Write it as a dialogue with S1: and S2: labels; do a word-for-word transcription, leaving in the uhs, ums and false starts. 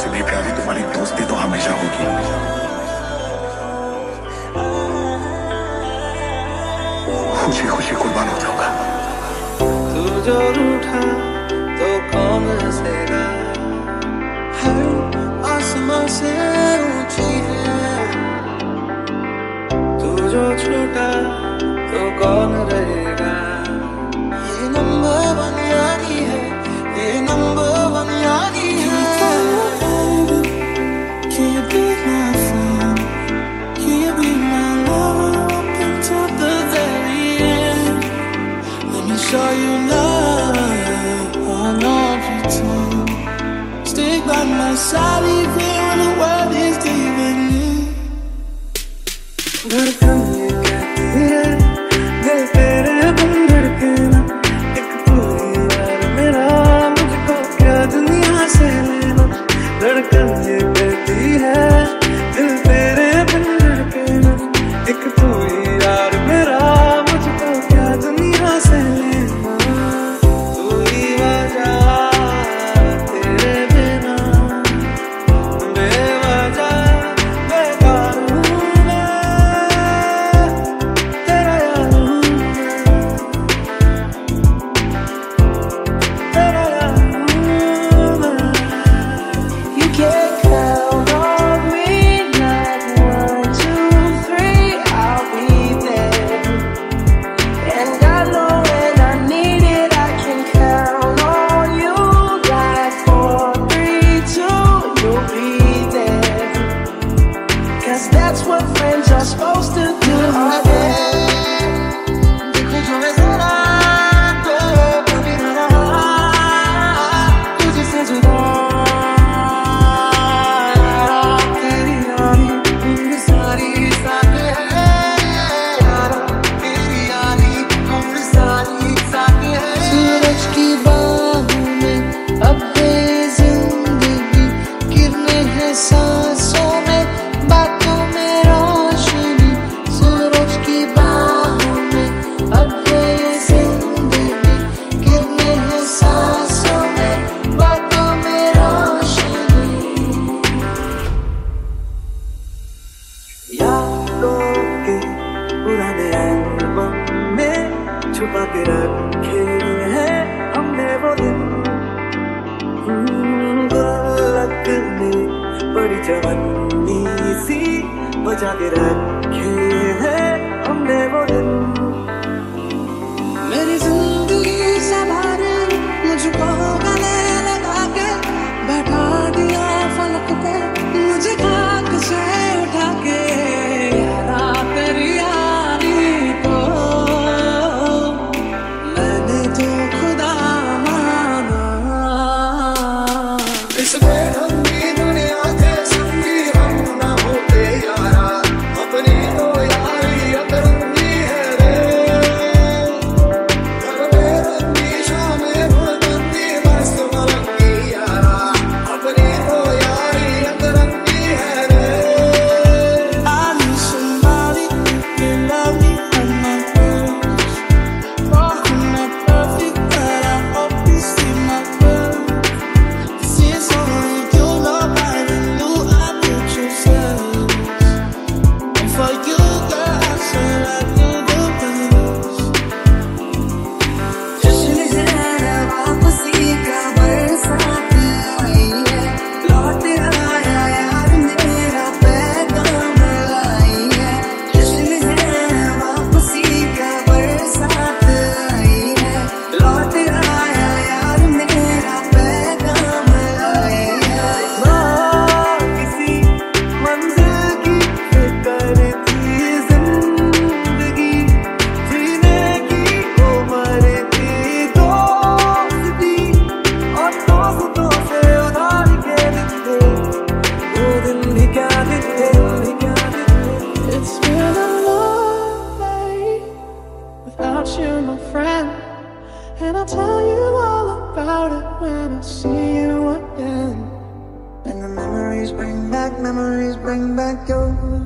S1: से भी प्यारी तुम्हारी दोस्ती तो हमेशा होगी। खुशी खुशी कुर्बान हो जाऊंगा।
S2: तू जो रूठा तो कौन हंसेगा, हर आसमां से ऊंची है। तू जो छूटा तो कौन रहेगा। ये नंबर वन यारी है, ये नंबर वन यारी है। Can you be my friend? Can you be my lover up until the very end? Let me show you love, I'll not pretend. Stick by my side even when the world is leaving you. धड़कन ये कहती है, दिल तेरे बिन धड़के ना। एक तू ही यार मेरा, मुझको क्या दुनिया से लेना। धड़कन ये कहती है, दिल तेरे बिन धड़के ना। एक तू ही यार मेरा, मुझको क्या दुनिया से लेना। तू ही वजह तेरे बिना, बेवजह बेकार हूँ मैं, तेरा यार हूँ मैं, तेरा यार हूँ मैं। You can count on me like one, two, three, I'll be there. And I know when I need it, I can count on you like four, three, two, you'll be there. Cause that's what friends are supposed to do. Oh, yeah. देखो जो मैं जरा तो कभी ना रहा तुझसे जुदा। तेरी यारी उम्र सारी साथ है यारा, तेरी यारी उम्र सारी साथ है। सूरज की बाहों में अब है जिंदगी, गिरने हैं सांसों में, बातों में रोशनी। सूरज की बाहों में अब है जिंदगी, गिरने हैं सांसों में, बातों में रोशनी। यादों के पुराने एल्बम में छुपा के रखे हैं हमने वो दिन। हम्म, गुल्लक में बड़ी जवानी सी बचा के रखे हैं हमने वो दिन। मेरी जिंदगी संभाले मुझको गले लगा के, बैठा दिया फलक पे मुझे खाक से उठा के। यारा तेरी यारी को मैंने तो खुदा माना। इस बेढंगी दुनिया के संगी हम ना होते यारा, अपनी तो यारी अतरंगी है रे। रंगी शामें भुलबंदी मस्त मलंगी यारा, अपनी तो यारी अतरंगी है रे। I need somebody who can love me at my worst. Oh, I'm not perfect, but I hope you see my worth. This is only you, nobody knew I put you first. And for you, girl, I said I do the best. जश्न है वापसी का बरसात आई है, लौट आया यार मेरा पैगाम लाई है। जश्न है वापसी का बरसात आई है, लौट आया यार मेरा पैगाम लाई है। ना किसी मंजिल की फिक्र थी जिंदगी, जीने की उम्र थी दोस्ती, और दोस्तों से उधार के दिन थे वो दिन भी क्या दिन थे, भी क्या दिन थे। It's been a long day without you, my friend, and I'll tell you all about it when I see you again. And the memories bring back, memories bring back your